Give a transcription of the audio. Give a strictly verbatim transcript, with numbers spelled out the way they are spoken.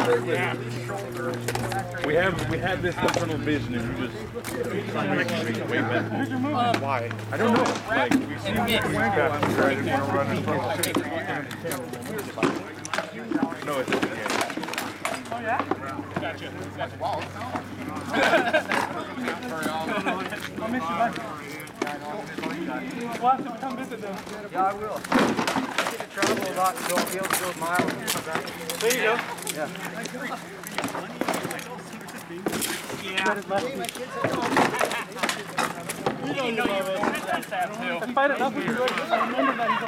We have we have this internal vision, and you just trying to make it way better. Why? I don't know. Like we've seen it. No, it's okay. Oh yeah? Gotcha. Gotcha. I'll miss you, bud. We'll have to come visit them. Yeah, I will. I get to travel a lot, so I'll be able to go miles. There you go. Yeah. Yeah. You don't know. That's sad too. I fight enough with you. I remember that.